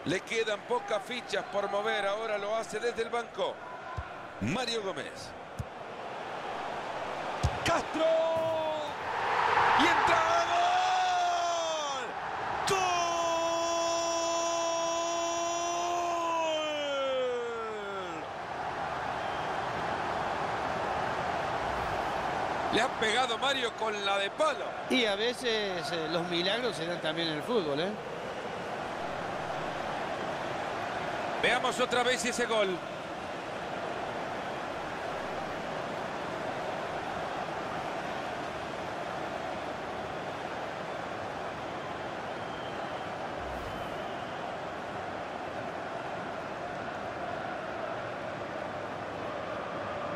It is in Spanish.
Le quedan pocas fichas por mover. Ahora lo hace desde el banco. Mario Gómez. Castro. Y entra. ¡Gol! ¡Gol! Le ha pegado Mario con la de palo. Y a veces los milagros se dan también en el fútbol, ¿eh? Veamos otra vez ese gol.